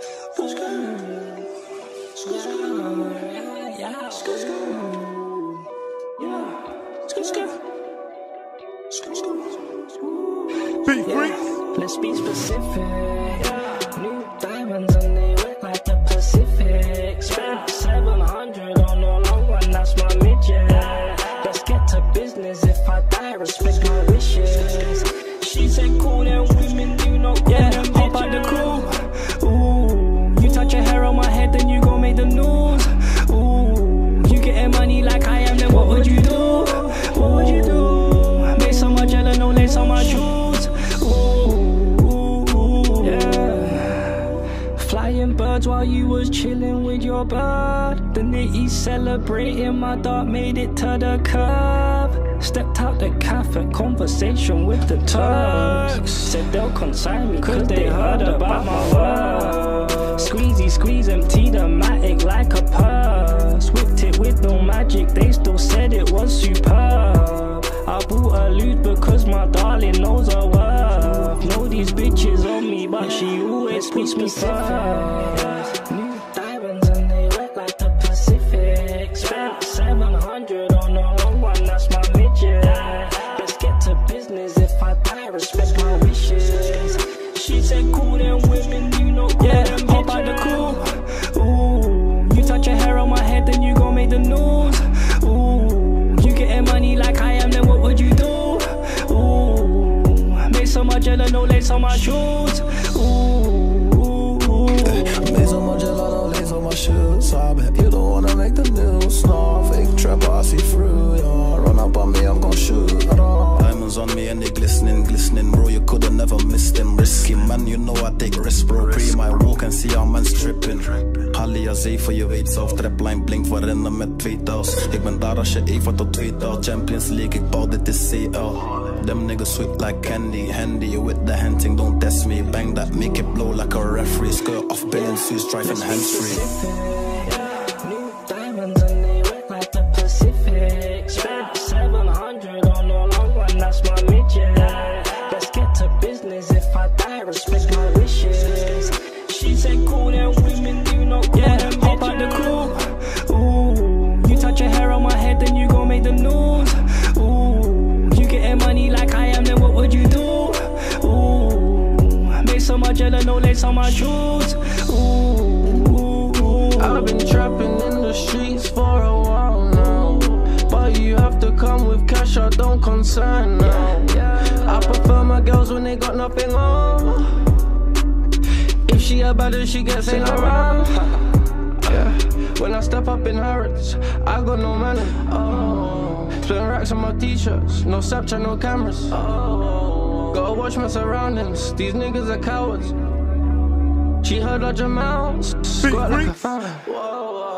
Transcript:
Let's be specific. New diamonds and they wet like the Pacific. Spent 700 on a long one, that's my midget. Let's get to business. If I die, respect my wishes. She said, cool, them women do not go. Yeah, hop out the crew. Ooh, you touch your hair on my head, then you gon' make the news. Ooh, you getting money like I am, then what would you do? What would you do? Make so much yellow, no lace on my shoes. Flying birds while you was chilling with your bird. The nitty celebrating, my dog made it to the curb. Stepped out the cafe, conversation with the Turks. Said they'll consign me cause they heard about my work. Squeezy squeeze, empty the matic like a purse. Whipped it with no magic, they still said it was superb. I bought a loot because my darling knows her worth. Know these bitches on me, but she always puts me first. New diamonds and they wet like the Pacific. Spent 700 on a long one, that's my midget. Let's get to business. If I die, respect my wishes. She said, cool, them women, you know, yeah, hop out the crew. Ooh, you touch your hair on my head, then you gon' make the news. Ooh, you getting money like I am, then what would you do? Ooh, make so much yellow, no lace on my shoes. Ooh, made so much yellow, no lace on my shoes. So I bet you don't wanna make the news. No, fake trapper, I see through, yeah. Run up on me, I'm gon' shoot. Diamonds on me and they glistening, glistening, bro. You coulda never missed them. Risky man, you know I take risks, bro. Pre my walk and see how man's tripping. Hallia zee voor je weet zelf. Trapline blink waarin met 2000. Ik ben daar als je even tot 2000. Champions League, ik bouw dit is CL. Them niggas sweet like candy, handy with the hunting, don't test me. Bang that, make it blow like a referee. Skirt off billion suits, driving hands-free. New diamonds and they wet like the Pacific. Spent 700 on a long one, that's my midget. Let's get to business. If I die, respect my wishes. She said, cool, them women do not go. Yeah, hop out the crew. Ooh, you touch your hair on my head, then you gon' make the news. Ooh, you getting money like I am, then what would you do? Ooh, make so much yellow, no lace on my shoes. Ooh, I've been trapping in the streets for a while now, but you have to come with cash, I don't consign now. I prefer my girls when they got nothing on. If she a badder, she gets hang around. Yeah, when I step up in Harrods, I got no money. Oh, spend racks on my t-shirts, no Snapchat, no cameras. Oh, gotta watch my surroundings, these niggas are cowards. She heard our Jamals, squat like a fan. Whoa.